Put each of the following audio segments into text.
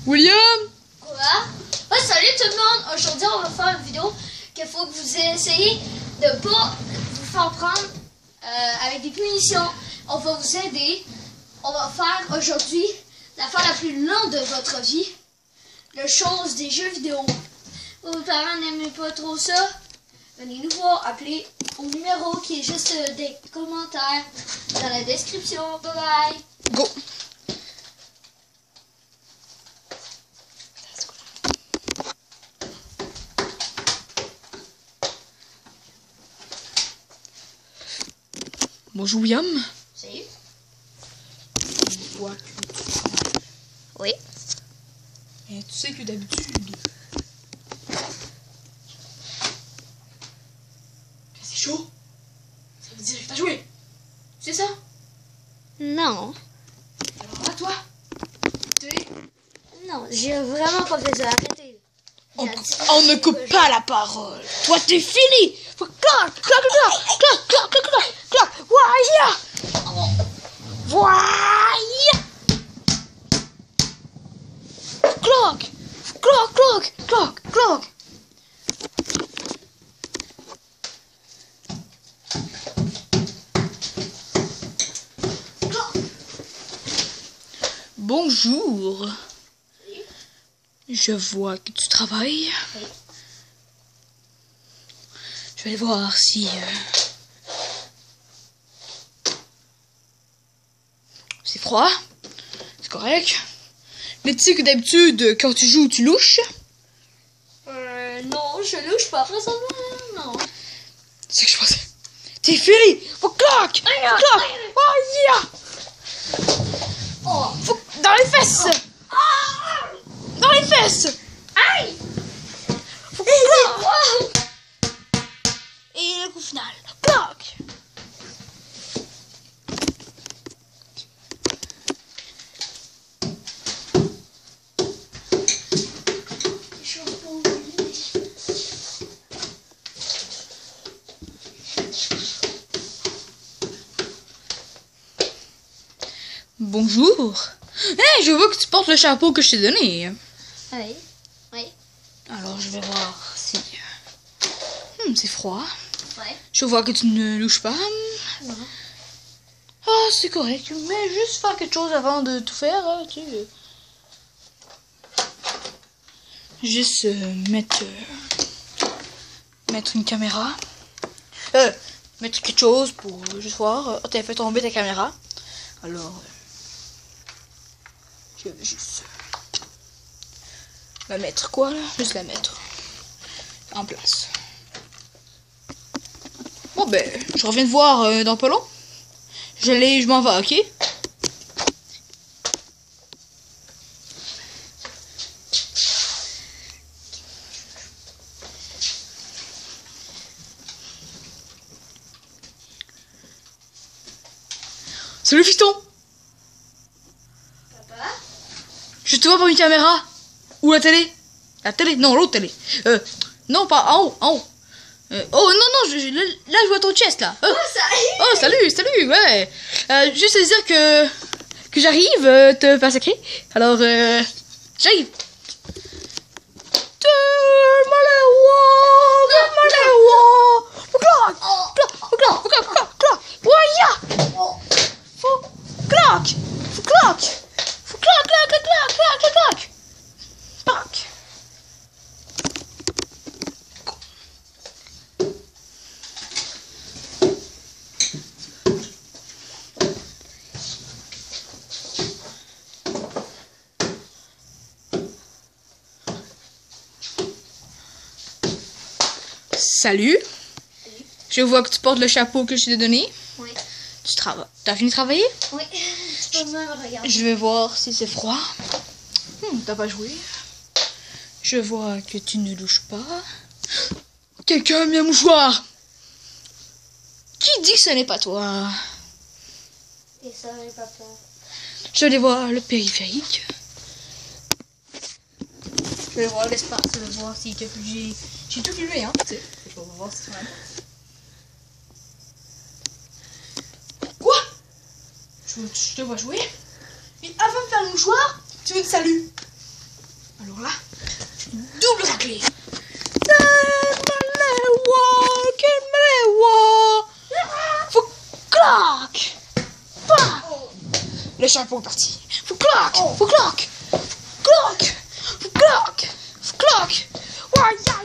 William? Quoi? Oh, salut tout le monde! Aujourd'hui, on va faire une vidéo qu'il faut que vous essayez de pas vous faire prendre avec des punitions. On va vous aider. On va faire aujourd'hui l'affaire la plus longue de votre vie. Le chose des jeux vidéo. Vos parents n'aiment pas trop ça? Venez nous voir, appelez au numéro qui est juste des commentaires dans la description. Bye bye! Go! Bonjour William. Salut. Je vois que tu Oui. mais tu sais que d'habitude. C'est chaud. Ça veut dire que t'as joué. Tu sais ça? Non. Alors là, toi, t'es... Non, j'ai vraiment pas fait ça. Arrêtez. On ne coupe pas la parole. Toi, t'es fini. Faut clac, clac, clac, clac, clac, clac, clac, clac. Voyez. Voyez. Cloc, cloc, cloc, cloc, cloc. Bonjour. Je vois que tu travailles. Oui. Je vais aller voir si c'est froid. C'est correct. Mais tu sais que d'habitude, quand tu joues, tu louches. Non, je louche pas après ça. Non. C'est ce que je pensais. T'es fini. Faut clac. Clac. Oh, yeah. Oh. Faut dans les fesses. Dans les fesses. Aïe. Faut clac. Et le coup final. Clac. Bonjour. Hey, je vois que tu portes le chapeau que je t'ai donné. Oui. Oui. Alors, je vais voir si... c'est froid. Ouais. Je vois que tu ne louches pas. Non. Ah, c'est correct. Mais juste faire quelque chose avant de tout faire, hein, tu sais. Juste mettre une caméra. Mettre quelque chose pour juste voir. Oh, t'as fait tomber ta caméra. Alors, je vais juste la mettre quoi là? Juste la mettre en place. Bon ben, je reviens te voir dans pas long. Je m'en vais, ok? Salut fiston! Papa? Je te vois par une caméra. Ou la télé? La télé? Non, l'autre télé. Non, pas en haut, en haut. Oh non, non, là je vois ton chest là. Oh, salut, ouais. Juste à dire que j'arrive, te faire sacrer. Alors, j'arrive. Salut. Je vois que tu portes le chapeau que je t'ai donné. Oui. Tu travailles. T'as fini de travailler? Oui. Tu peux même regarder. Je vais voir si c'est froid. T'as pas joué. Je vois que tu ne louches pas. Quelqu'un a mis un mouchoir. Qui dit que ce n'est pas toi? Et ça, j'ai pas peur. Je vais aller voir le périphérique. Je vais voir l'espace, je vais voir si j'ai tout filmé, hein. Tu sais, on va voir si c'est vraiment. Quoi? Je te vois jouer. Et avant de faire le mouchoir, tu veux que salut. Alors là, double raclée. Faut clac. Le chapeau est parti. Faut clac. Faut clac. Clac. Faut clac. Faut clac. Ouais, ya.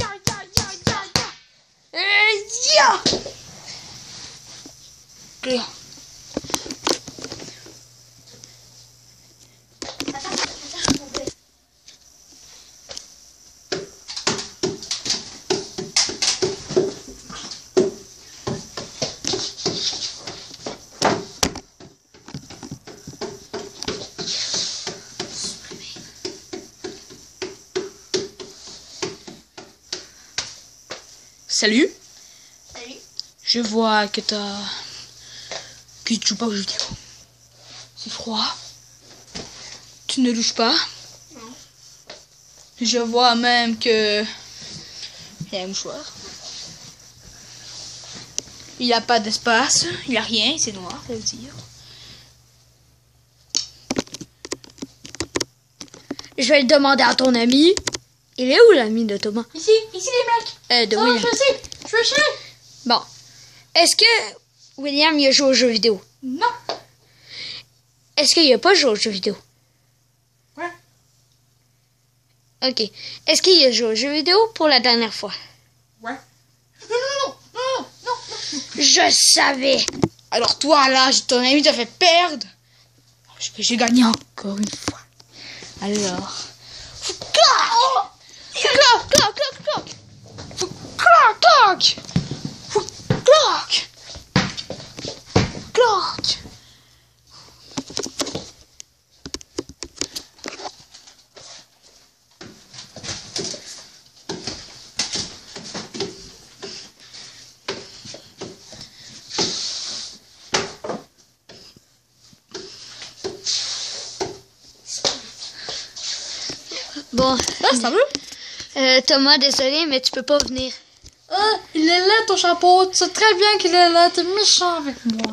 Clé. Salut. Salut. Je vois que tu joues pas aux jeux vidéo. C'est froid. Tu ne louches pas. Non. Je vois même que il y a un mouchoir. Il n'y a pas d'espace. Il n'y a rien. C'est noir, ça veut dire. Je vais le demander à ton ami. Il est où l'ami de Thomas? Ici les mecs. De Oh, William. je sais. Bon. Est-ce que William il a joué aux jeux vidéo? Non. Est-ce qu'il a pas joué aux jeux vidéo? Ouais. Ok. Est-ce qu'il a joué aux jeux vidéo pour la dernière fois? Ouais. Non. Je savais. Alors toi là, ton ami t'a fait perdre. J'ai gagné encore une fois. Alors. Faut clac. Faut clac. Faut clac. Faut clac. Clac. Bon. Là, ça veut? Thomas, désolé, mais tu peux pas venir. Ah, il est là ton chapeau. Tu sais très bien qu'il est là. T'es méchant avec moi.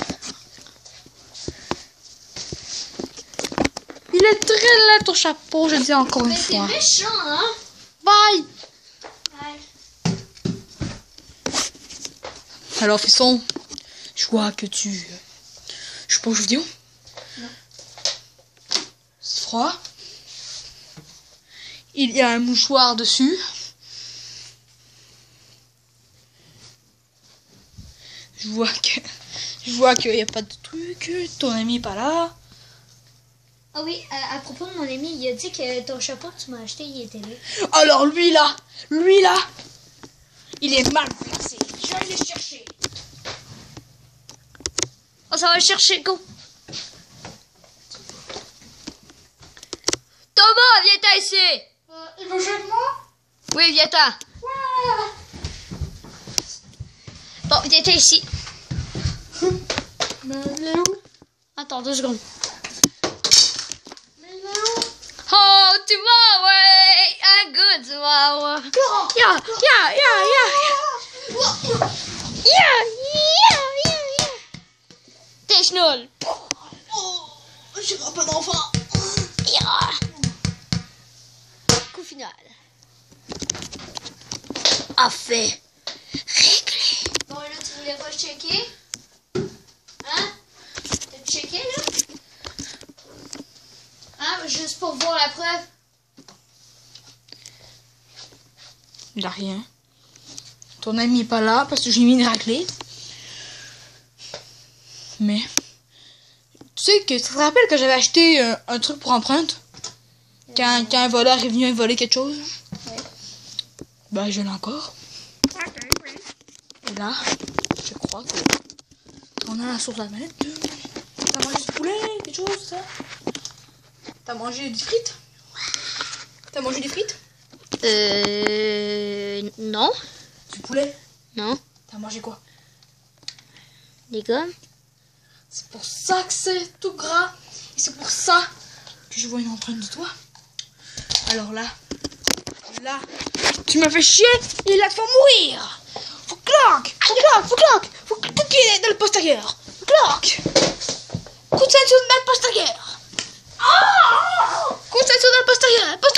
Il est très laid ton chapeau, je dis encore une Mais t'es fois. méchant, hein. Bye. Ouais. Alors, fiston, je vois que tu joues pas aux jeux vidéo. Non. C'est froid. Il y a un mouchoir dessus. Je vois qu'il n'y a pas de truc. Ton ami est pas là. Ah oui, à propos de mon ami, il a dit que ton chapeau que tu m'as acheté, il était là. Alors lui là, il est mal placé. Je vais aller le chercher. On s'en va le chercher, go. Thomas, viens-t'en ici. Il veut jouer avec moi? Oui, viens-t'en. Ouais. Bon, viens-t'en ici. Mais il est où? Attends 2 secondes. Mais il est où? Oh, tomorrow, a good tomorrow. Yeah. T'es schnoll. Oh, je n'aurai pas d'enfant. Yeah. Coup final. Affaire réglée. Bon, là, tu voulais pas checker? Hein? T'as checké, là? Hein? Juste pour voir la preuve? Il n'y a rien. Ton ami est pas là parce que j'ai mis une raclée. Mais tu sais que tu te rappelles que j'avais acheté un truc pour empreinte quand un voleur est venu voler quelque chose. Ouais. Ben je l'ai encore. Et là, je crois que on a la sauce à mettre. T'as mangé du poulet, quelque chose, ça? T'as mangé des frites? T'as mangé des frites? Non. Du poulet? Non. T'as mangé quoi? Les gommes. C'est pour ça que c'est tout gras. Et c'est pour ça que je vois une empreinte de toi. Alors là, tu m'as fait chier et là, tu vas mourir. Faut clac, faut qu'il est dans le postérieur. Clac. Coup de ceinture dans le postérieur. Coup de ceinture dans le postérieur.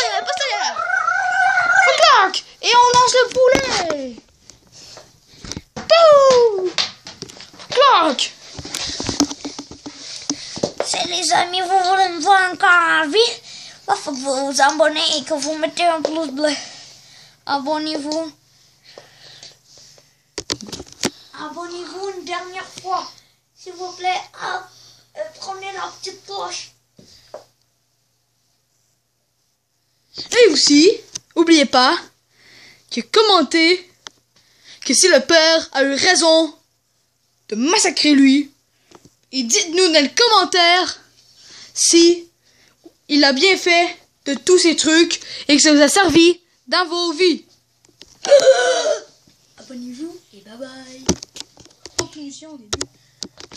les amis, vous voulez me voir encore en vie? Il faut que vous vous abonnez et que vous mettez un pouce bleu. Abonnez-vous. Abonnez-vous une dernière fois. S'il vous plaît, prenez la petite cloche. Et aussi, oubliez pas que commentez que si le père a eu raison de massacrer lui, et dites-nous dans les commentaires si il a bien fait de tous ces trucs et que ça vous a servi dans vos vies. Abonnez-vous et bye bye. Pas de punition au début.